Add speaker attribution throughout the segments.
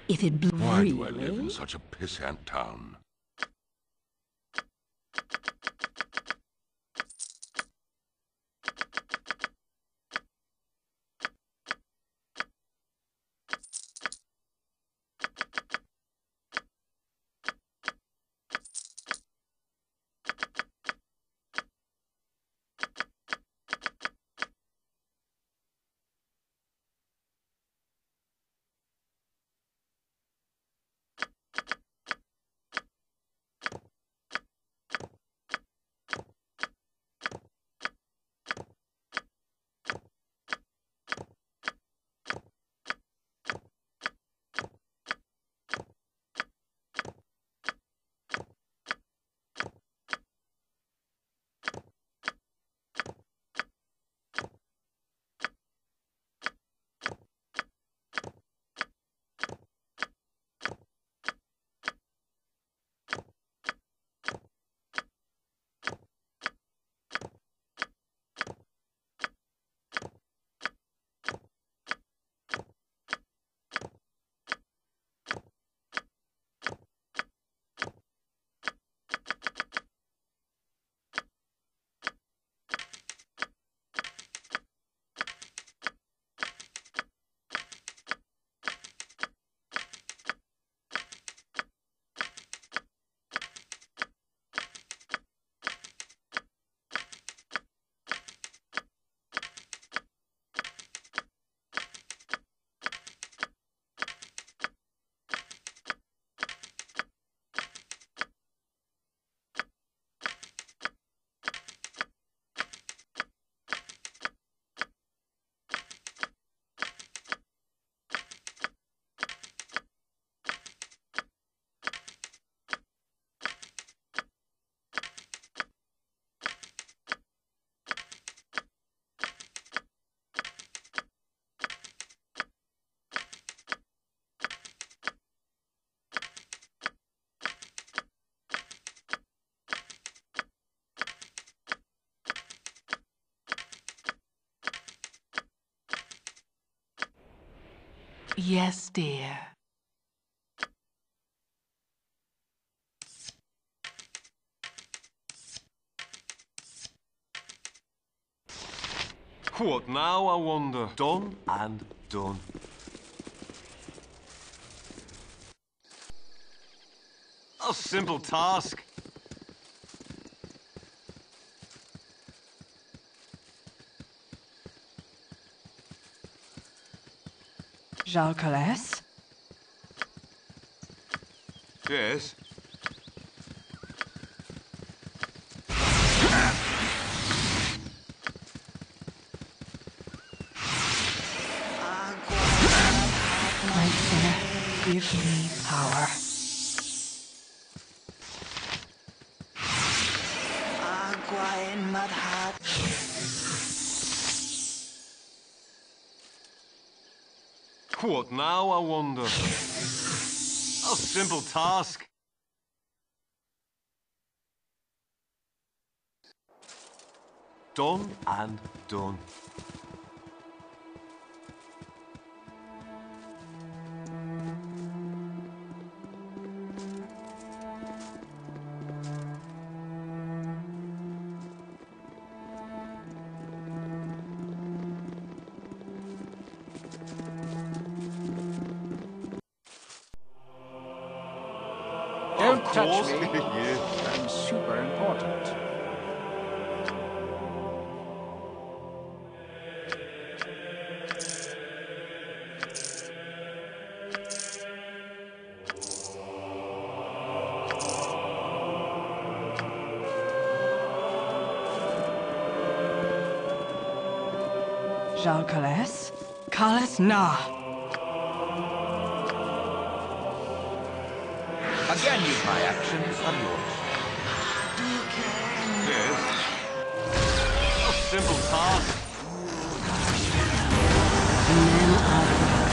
Speaker 1: If it blew
Speaker 2: Why
Speaker 1: really...
Speaker 2: do I live in such a pissant town?
Speaker 1: Yes, dear.
Speaker 3: What now, I wonder? Done and done. A simple task.
Speaker 1: Cultists?
Speaker 3: Yes.
Speaker 1: Great sinner, give me power.
Speaker 3: What now, I wonder? A simple task. Done and done.
Speaker 4: Don't touch me.
Speaker 3: Yeah.
Speaker 4: I'm super important.
Speaker 1: Cultists? Cultists, nah.
Speaker 4: Again, my actions are yours.
Speaker 3: Yes. A simple task.
Speaker 1: Men are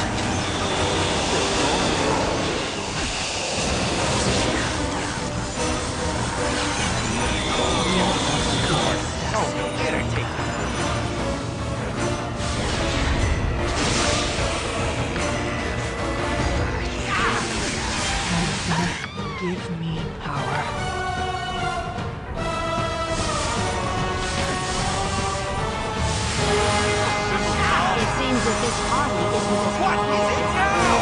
Speaker 4: Oh, irritating.
Speaker 1: Give me power.
Speaker 5: It seems that this party isn't as
Speaker 4: What is it now?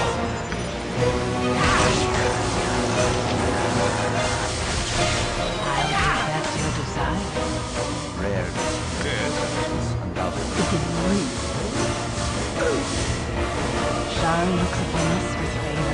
Speaker 1: That's your desire.
Speaker 4: Rare
Speaker 3: Yes.
Speaker 4: undoubtedly.
Speaker 1: Shar looks upon us with favor.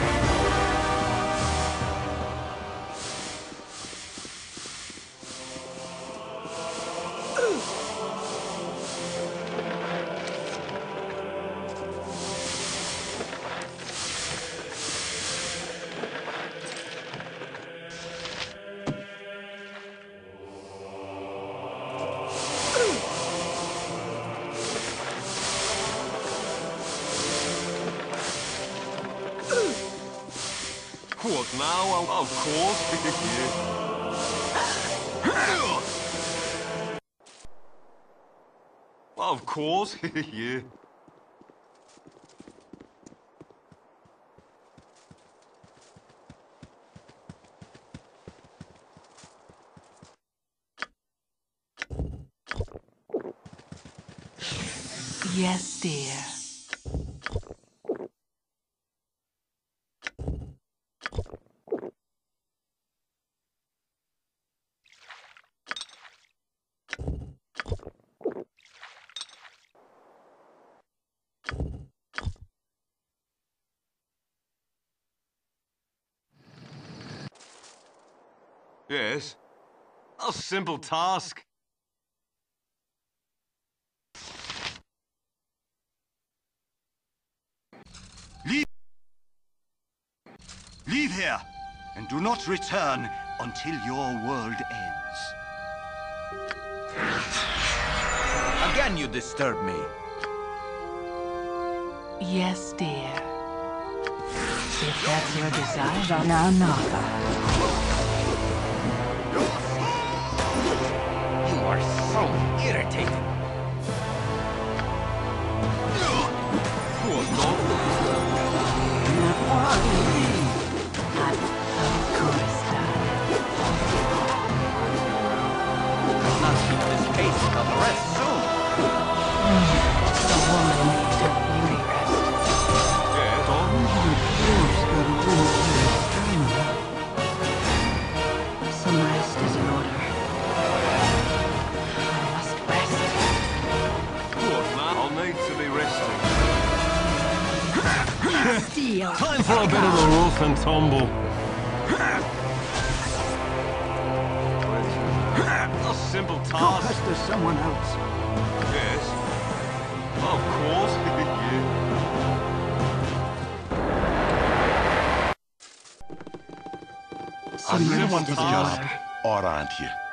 Speaker 3: What now? Of course. Of course. Yeah.
Speaker 1: Yes, dear.
Speaker 3: Yes. A simple task.
Speaker 6: Leave here, and do not return until your world ends.
Speaker 4: Again you disturb me.
Speaker 1: Yes, dear. If that's your desire, now Nava.
Speaker 4: You are so irritating.
Speaker 3: What dog?
Speaker 1: Of course, darling.
Speaker 4: I'll not keep this pace of rest soon.
Speaker 1: The woman needs her beauty rest.
Speaker 3: Yes, dog.
Speaker 1: Some rest is in order. I must rest.
Speaker 3: What now? I'll need to be resting.
Speaker 1: Steel.
Speaker 3: Time for a bit of a rough and tumble. A simple task.
Speaker 6: to someone else.
Speaker 3: Yes. Of course. Yeah.
Speaker 1: Some
Speaker 3: really
Speaker 1: rest
Speaker 3: want
Speaker 1: is
Speaker 3: to
Speaker 1: in
Speaker 3: job.
Speaker 1: order.
Speaker 2: Or aren't you?